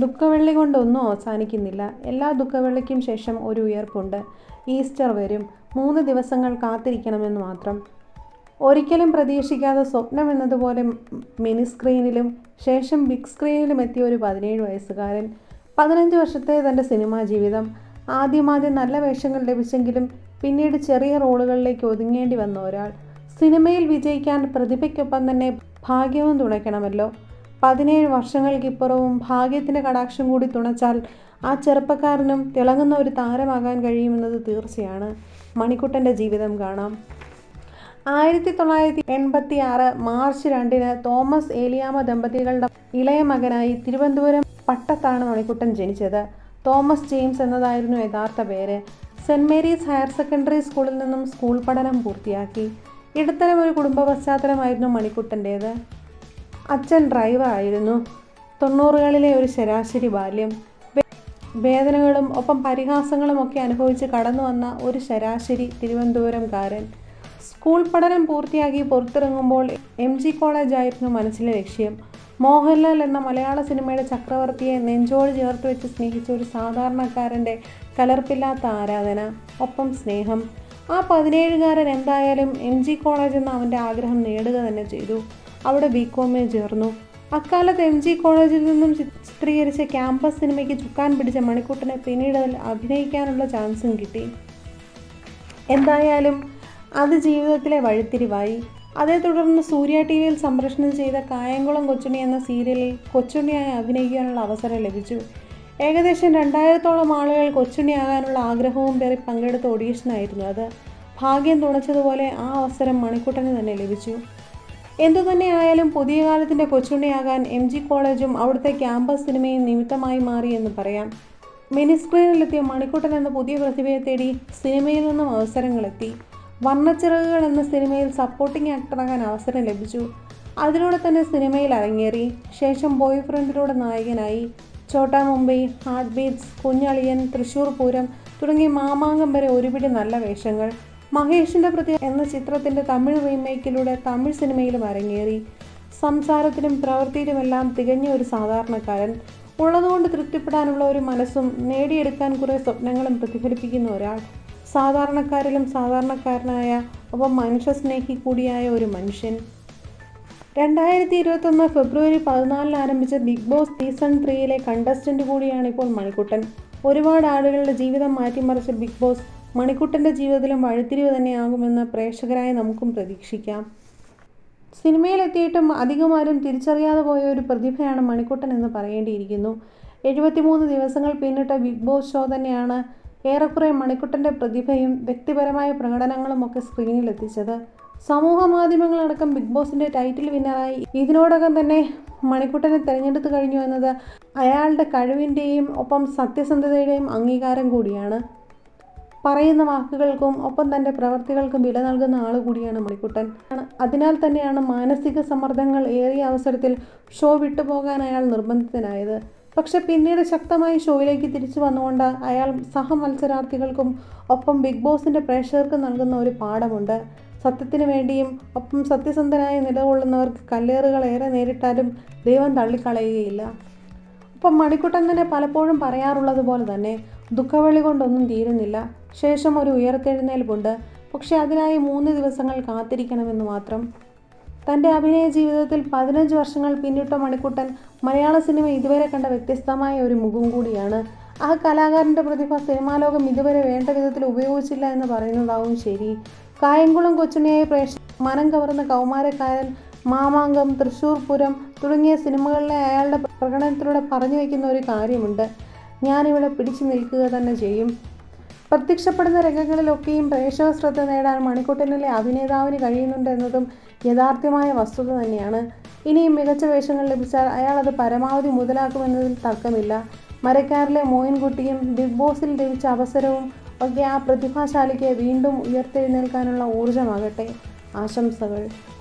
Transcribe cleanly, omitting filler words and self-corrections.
ദുഃഖവെള്ളി കൊണ്ടൊന്നും അവസാനിക്കുന്നില്ല. എല്ലാ ദുഃഖവെള്ളിക്കും ശേഷം ഒരു ഉയർപ്പുണ്ട്. ഈസ്റ്റർ വരും. 3 ദിവസങ്ങൾ കാത്തിരിക്കണമെന്ന് മാത്രം. ഒരിക്കലും പ്രതീക്ഷിക്കാതെ സ്വപ്നം എന്നതുപോലെ മിനി സ്ക്രീനിലും ശേഷം ബിഗ് സ്ക്രീനിലും എത്തിയ ഒരു 17 വയസ്സുകാരൻ. 15 വർഷത്തെ തൻ്റെ സിനിമാ ജീവിതം. ആദ്യം നല്ല വേഷങ്ങൾ ലഭിച്ചെങ്കിലും പിന്നീട് ചെറിയ റോളുകളിലേക്ക് ഒതുങ്ങേണ്ടി വന്ന ഒരാൾ. സിനിമയിൽ വിജയിക്കാൻ പ്രതിഭയ്ക്കൊപ്പം തന്നെ ഭാഗ്യവും തുണയ്ക്കണമല്ലോ. 17 വർഷങ്ങൾക്കിപ്പുറവും ഭാഗ്യത്തിൻ്റെ കടാക്ഷം കൂടി തുണച്ചാൽ ആ ചെറുപ്പക്കാരനും തിളങ്ങുന്ന ഒരു താരമാകാൻ കഴിയുമെന്നത് തീർച്ചയാണ്. മണിക്കുട്ടൻ്റെ ജീവിതം കാണാം. 1986 മാർച്ച് 2 തോമസ് ഏലിയാമ്മ ദമ്പതികളുടെ ഇളയ മകനായി തിരുവനന്തപുരം പട്ടത്താണ് മണിക്കുട്ടൻ ജനിച്ചത്. തോമസ് ജെയിംസ് എന്നതായിരുന്നു യഥാർത്ഥ പേര്. സെൻറ് മേരീസ് ഹയർ സെക്കൻഡറി സ്കൂളിൽ നിന്നും സ്കൂൾ പഠനം പൂർത്തിയാക്കി. ഇടത്തരം ഒരു കുടുംബ പശ്ചാത്തലമായിരുന്നു മണിക്കുട്ടൻ്റേത്. അച്ഛൻ ഡ്രൈവർ ആയിരുന്നു. 90കളിലെ ഒരു ശരാശരി ബാല്യം. വേദനകളും ഒപ്പം പരിഹാസങ്ങളും ഒക്കെ അനുഭവിച്ച് കടന്നു വന്ന ഒരു ശരാശരി തിരുവനന്തപുരംകാരൻ. സ്കൂൾ പഠനം പൂർത്തിയാക്കി പുറത്തിറങ്ങുമ്പോൾ MG കോളേജായിരുന്നു മനസ്സിലെ ലക്ഷ്യം. മോഹൻലാൽ എന്ന മലയാള സിനിമയുടെ ചക്രവർത്തിയെ നെഞ്ചോട് ചേർത്ത് വെച്ച് സ്നേഹിച്ച ഒരു സാധാരണക്കാരൻ്റെ കലർപ്പില്ലാത്ത ആരാധന, ഒപ്പം സ്നേഹം. ആ 17കാരൻ എന്തായാലും MG കോളേജ് എന്ന അവൻ്റെ ആഗ്രഹം നേടുക തന്നെ ചെയ്തു. അവിടെ BCom ചേർന്നു. അക്കാലത്ത് MG കോളേജിൽ നിന്നും ചിത്രീകരിച്ച ക്യാമ്പസ് സിനിമയ്ക്ക് ചുക്കാൻ പിടിച്ച മണിക്കുട്ടനെ പിന്നീട് അതിൽ അഭിനയിക്കാനുള്ള ചാൻസും കിട്ടി. എന്തായാലും അത് ജീവിതത്തിലെ വഴിത്തിരിവായി. അതേ തുടർന്ന് സൂര്യ TVയിൽ സംപ്രേഷണം ചെയ്ത കായംകുളം കൊച്ചുണ്ണി എന്ന സീരിയലിൽ കൊച്ചുണ്ണിയായി അഭിനയിക്കാനുള്ള അവസരം ലഭിച്ചു. ഏകദേശം 2000-ഓളം ആളുകൾ കൊച്ചുണ്ണിയാകാനുള്ള ആഗ്രഹവും പേറി പങ്കെടുത്ത ഓഡീഷനായിരുന്നു അത്. ഭാഗ്യം തുണച്ചതുപോലെ ആ അവസരം മണിക്കുട്ടന് തന്നെ ലഭിച്ചു. എന്തുതന്നെയായാലും പുതിയ കാലത്തിൻ്റെ കൊച്ചുണ്ണിയാകാൻ MG കോളേജും അവിടുത്തെ ക്യാമ്പസ് സിനിമയും നിമിത്തമായി മാറി എന്ന് പറയാം. മിനി സ്ക്രീനിലെത്തിയ മണിക്കുട്ടൻ എന്ന പുതിയ പ്രതിഭയെ തേടി സിനിമയിൽ നിന്നും അവസരങ്ങളെത്തി. വർണ്ണച്ചിറകുകൾ എന്ന സിനിമയിൽ സപ്പോർട്ടിംഗ് ആക്ടറാകാൻ അവസരം ലഭിച്ചു. അതിലൂടെ തന്നെ സിനിമയിൽ അരങ്ങേറി. ശേഷം ബോയ് ഫ്രണ്ടിലൂടെ നായകനായി. ചോട്ടാ മുംബൈ, ഹാർട്ട് ബീറ്റ്സ്, കുഞ്ഞളിയൻ, തൃശ്ശൂർ പൂരം തുടങ്ങിയ മാമാങ്കം വരെ ഒരുപിടി നല്ല വേഷങ്ങൾ. മഹേഷിൻ്റെ പ്രതി എന്ന ചിത്രത്തിൻ്റെ തമിഴ് റീമേക്കിലൂടെ തമിഴ് സിനിമയിലും അരങ്ങേറി. സംസാരത്തിലും പ്രവൃത്തിയിലുമെല്ലാം തികഞ്ഞ ഒരു സാധാരണക്കാരൻ. ഉള്ളതുകൊണ്ട് തൃപ്തിപ്പെടാനുള്ള ഒരു മനസ്സും നേടിയെടുക്കാൻ കുറേ സ്വപ്നങ്ങളും പ്രതിഫലിപ്പിക്കുന്ന ഒരാൾ. സാധാരണക്കാരിലും സാധാരണക്കാരനായ ഒപ്പം മനുഷ്യസ്നേഹി കൂടിയായ ഒരു മനുഷ്യൻ. 2021 ഫെബ്രുവരി 14 ആരംഭിച്ച ബിഗ് ബോസ് സീസൺ 3യിലെ കണ്ടസ്റ്റൻ്റ് കൂടിയാണ് ഇപ്പോൾ മണിക്കുട്ടൻ. ഒരുപാട് ആളുകളുടെ ജീവിതം മാറ്റിമറിച്ച ബിഗ് ബോസ് മണിക്കുട്ടൻ്റെ ജീവിതത്തിലും വഴിത്തിരിവ് തന്നെയാകുമെന്ന് പ്രേക്ഷകരായ നമുക്കും പ്രതീക്ഷിക്കാം. സിനിമയിലെത്തിയിട്ടും അധികമാരും തിരിച്ചറിയാതെ പോയ ഒരു പ്രതിഭയാണ് മണിക്കുട്ടൻ എന്ന് പറയേണ്ടിയിരിക്കുന്നു. 73 ദിവസങ്ങൾ പിന്നിട്ട ബിഗ് ബോസ് ഷോ തന്നെയാണ് ഏറെക്കുറെ മണിക്കുട്ടൻ്റെ പ്രതിഭയും വ്യക്തിപരമായ പ്രകടനങ്ങളും ഒക്കെ സ്ക്രീനിലെത്തിച്ചത്. സമൂഹ മാധ്യമങ്ങളടക്കം ബിഗ് ബോസിൻ്റെ ടൈറ്റിൽ വിന്നറായി ഇതിനോടകം തന്നെ മണിക്കുട്ടനെ തിരഞ്ഞെടുത്തു കഴിഞ്ഞു എന്നത് അയാളുടെ കഴിവിൻ്റെയും ഒപ്പം സത്യസന്ധതയുടെയും അംഗീകാരം കൂടിയാണ്. പറയുന്ന വാക്കുകൾക്കും ഒപ്പം തൻ്റെ പ്രവർത്തികൾക്കും വില നൽകുന്ന ആൾ കൂടിയാണ് മണിക്കുട്ടൻ. അതിനാൽ തന്നെയാണ് മാനസിക സമ്മർദ്ദങ്ങൾ ഏറിയ അവസരത്തിൽ ഷോ വിട്ടുപോകാൻ അയാൾ നിർബന്ധിതനായത്. പക്ഷെ പിന്നീട് ശക്തമായി ഷോയിലേക്ക് തിരിച്ചു വന്നുകൊണ്ട് അയാൾ സഹമത്സരാർത്ഥികൾക്കും ഒപ്പം ബിഗ് ബോസിൻ്റെ പ്രേക്ഷകർക്ക് നൽകുന്ന ഒരു പാഠമുണ്ട്. സത്യത്തിന് വേണ്ടിയും ഒപ്പം സത്യസന്ധനായി നിലകൊള്ളുന്നവർക്ക് കല്ലേറുകൾ ഏറെ നേരിട്ടാലും ദൈവം തള്ളിക്കളയുകയില്ല. ഒപ്പം മണിക്കുട്ടൻ തന്നെ പലപ്പോഴും പറയാറുള്ളത് പോലെ തന്നെ ദുഃഖവെള്ളി കൊണ്ടൊന്നും തീരുന്നില്ല. ശേഷം ഒരു ഉയർത്തെഴുന്നേൽപ്പുണ്ട്. പക്ഷെ അതിനായി 3 ദിവസങ്ങൾ കാത്തിരിക്കണമെന്ന് മാത്രം. തൻ്റെ അഭിനയ ജീവിതത്തിൽ 15 വർഷങ്ങൾ പിന്നിട്ട മണിക്കുട്ടൻ മലയാള സിനിമ ഇതുവരെ കണ്ട വ്യത്യസ്തമായ ഒരു മുഖം കൂടിയാണ്. ആ കലാകാരൻ്റെ പ്രതിഭ സിനിമാലോകം ഇതുവരെ വേണ്ട വിധത്തിൽ ഉപയോഗിച്ചില്ല എന്ന് പറയുന്നതാവും ശരി. കായംകുളം കൊച്ചുണ്ണിയായി മനം കവർന്ന കൗമാരക്കാരൻ, മാമാങ്കം, തൃശ്ശൂർ പൂരം തുടങ്ങിയ സിനിമകളിലെ അയാളുടെ പ്രകടനത്തിലൂടെ പറഞ്ഞു വയ്ക്കുന്ന ഒരു കാര്യമുണ്ട്: ഞാനിവിടെ പിടിച്ചു നിൽക്കുക തന്നെ ചെയ്യും. പ്രത്യക്ഷപ്പെടുന്ന രംഗങ്ങളിലൊക്കെയും പ്രേക്ഷക ശ്രദ്ധ നേടാൻ മണിക്കുട്ടനിലെ അഭിനേതാവിന് കഴിയുന്നുണ്ട് എന്നതും യഥാർത്ഥമായ വസ്തുത തന്നെയാണ്. ഇനിയും മികച്ച വേഷങ്ങൾ ലഭിച്ചാൽ അയാൾ അത് പരമാവധി മുതലാക്കുമെന്നതിൽ തർക്കമില്ല. മരക്കാരിലെ മോയിൻകുട്ടിയും ബിഗ് ബോസിൽ ലഭിച്ച അവസരവും ഒക്കെ ആ പ്രതിഭാശാലിക്ക് വീണ്ടും ഉയർത്തെഴുന്നേൽക്കാനുള്ള ഊർജ്ജമാകട്ടെ. ആശംസകൾ.